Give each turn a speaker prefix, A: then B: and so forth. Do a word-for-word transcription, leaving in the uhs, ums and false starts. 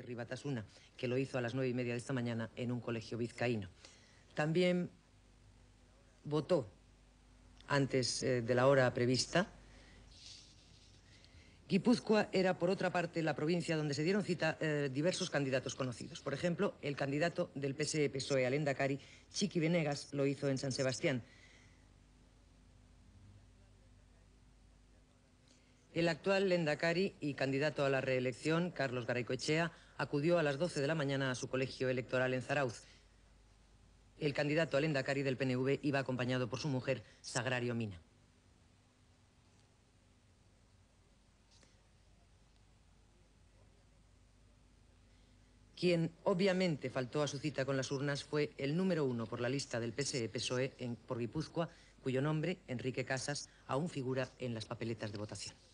A: Herri Batasuna, que lo hizo a las nueve y media de esta mañana en un colegio vizcaíno. También votó antes eh, de la hora prevista. Guipúzcoa era, por otra parte, la provincia donde se dieron cita eh, diversos candidatos conocidos. Por ejemplo, el candidato del P S E P S O E al Lehendakari, Chiqui Venegas, lo hizo en San Sebastián. El actual Lehendakari y candidato a la reelección, Carlos Garaikoetxea, acudió a las doce de la mañana a su colegio electoral en Zarauz. El candidato al Lehendakari del P N V iba acompañado por su mujer, Sagrario Mina. Quien obviamente faltó a su cita con las urnas fue el número uno por la lista del P S E P S O E en, por Guipúzcoa, cuyo nombre, Enrique Casas, aún figura en las papeletas de votación.